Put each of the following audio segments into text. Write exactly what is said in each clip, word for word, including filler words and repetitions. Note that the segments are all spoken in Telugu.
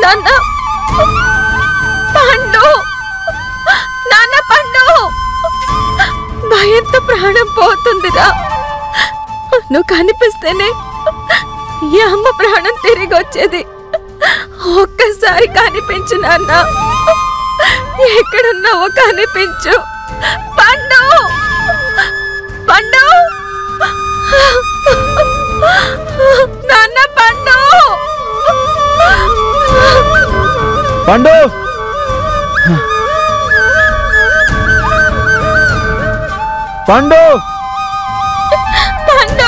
నాన్న పండు, నాన్న పండు, భయంతో ప్రాణం పోతుందిరా. నువ్వు కనిపిస్తేనే ఈ అమ్మ ప్రాణం తిరిగి వచ్చేది. ఒక్కసారి కనిపించు నాన్న, ఎక్కడున్నావో కనిపించు. పండు, పండు, నాన్న పండు, పండు, పండు, పండు.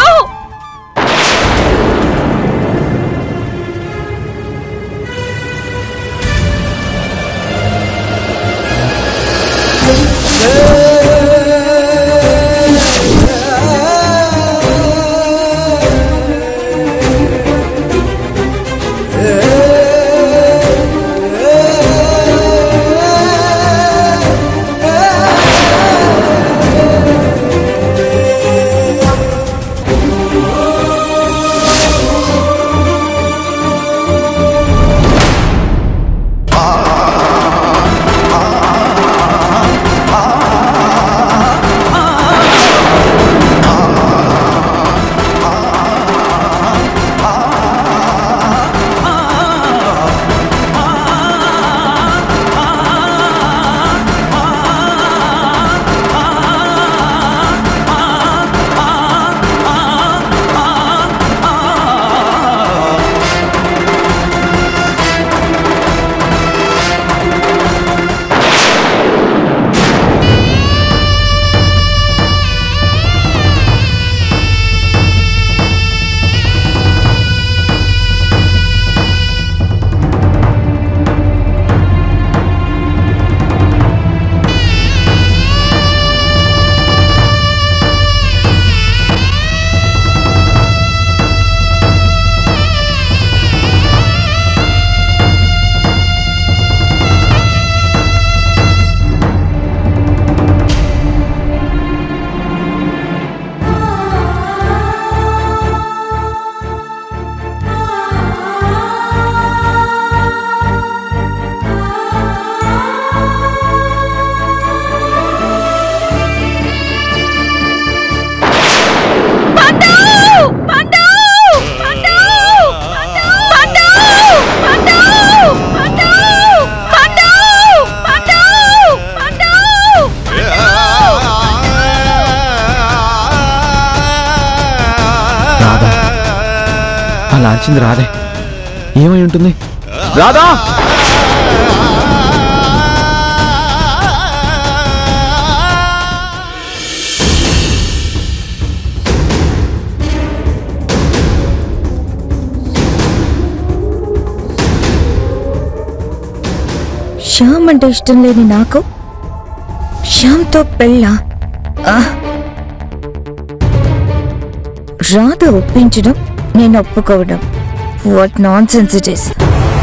అలా అరిచింది రాధే. ఏమై ఉంటుంది? రాధా! శ్యామ్ అంటే ఇష్టం లేని నాకు శ్యామ్తో పెళ్ళా? రాధ ఒప్పించడం, నేను ఒప్పుకోవడం. What nonsense it is.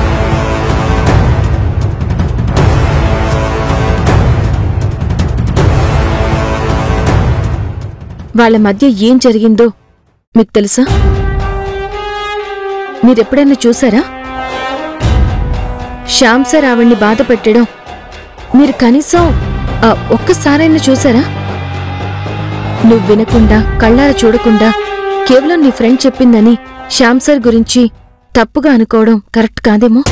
వాళ్ళ మధ్య ఏం జరిగిందో మీకు తెలుసా? మీరెప్పుడైనా చూసారా? శ్యామ్ సార్ ఆవిడ్ని బాధ పెట్టడం మీరు కనీసం ఒక్కసారైనా చూసారా? నువ్వు వినకుండా, కళ్ళారా చూడకుండా కేవలం నీ ఫ్రెండ్ చెప్పిందని శ్యామ్ సార్ గురించి తప్పుగా అనుకోవడం కరెక్ట్ కాదేమో.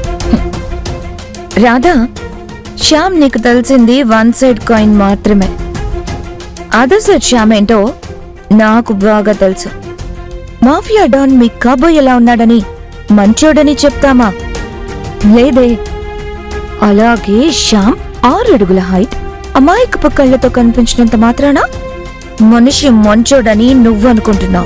రాధా, శ్యామ్ నీకు తెలిసింది వన్ సైడ్ కాయిన్ మాత్రమే. అదర్ సైడ్ శ్యామ్ ఏంటో నాకు బాగా తెలుసు. మాఫియా డాన్ మీ కాబోయ్ ఎలా ఉన్నాడని మంచోడని చెప్తామా? లేదే. అలాగే శ్యామ్ ఆరడుగుల హైట్, అమాయకపు కళ్ళతో కనిపించినంత మాత్రాన మనిషి మంచోడని నువ్వనుకుంటున్నావు.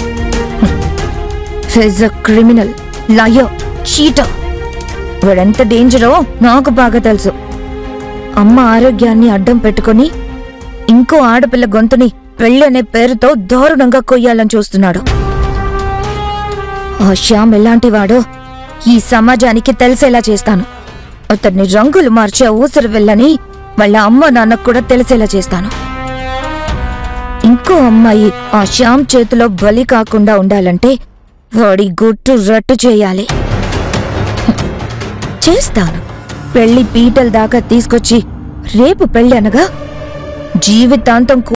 Criminal, liar, cheater. వాడెంత డేంజరో నాకు బాగా తెలుసు. అమ్మ ఆరోగ్యాన్ని అడ్డం పెట్టుకుని ఇంకో ఆడపిల్ల గొంతుని పెళ్లి అనే పేరుతో దారుణంగా కొయ్యాలని చూస్తున్నాడు. ఆ శ్యామ్ ఎలాంటివాడో ఈ సమాజానికి తెలిసేలా చేస్తాను. అతన్ని రంగులు మార్చే ఊసరు వెళ్ళని వాళ్ళ అమ్మ నాన్నకు కూడా తెలిసేలా చేస్తాను. ఇంకో అమ్మాయి ఆ శ్యామ్ చేతిలో బలి కాకుండా ఉండాలంటే వాడి గుట్టు రట్టు చేయాలి. చేస్తాను. పెళ్లి పీటల దాకా తీసుకొచ్చి రేపు పెళ్లి అనగా జీవితాంతం